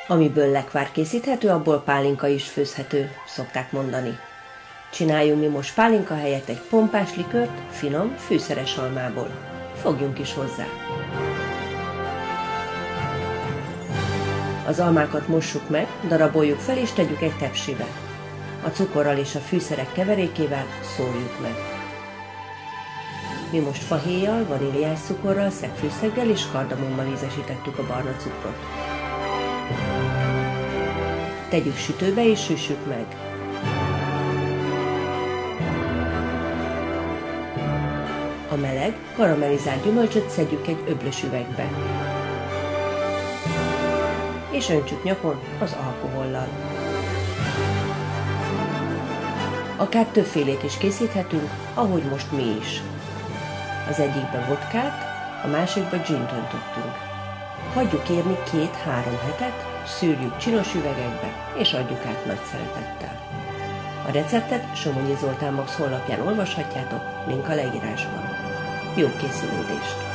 Amiből lekvár készíthető, abból pálinka is főzhető, szokták mondani. Csináljunk mi most pálinka helyett egy pompás likőrt, finom, fűszeres almából. Fogjunk is hozzá! Az almákat mossuk meg, daraboljuk fel és tegyük egy tepsibe. A cukorral és a fűszerek keverékével szórjuk meg. Mi most fahéjjal, vaníliás cukorral, szegfűszeggel és kardamommal ízesítettük a barna cukrot. Tegyük sütőbe és süssük meg. A meleg, karamellizált gyümölcsöt szedjük egy öblös üvegbe, és öntsük nyakon az alkohollal. Akár többfélét is készíthetünk, ahogy most mi is. Az egyikbe vodkát, a másikba gint öntöttünk. Hagyjuk érni 2-3 hetet, szűrjük csinos üvegekbe, és adjuk át nagy szeretettel. A receptet Somonyi Zoltán Max honlapján olvashatjátok, link a leírásban. Jó készülődést!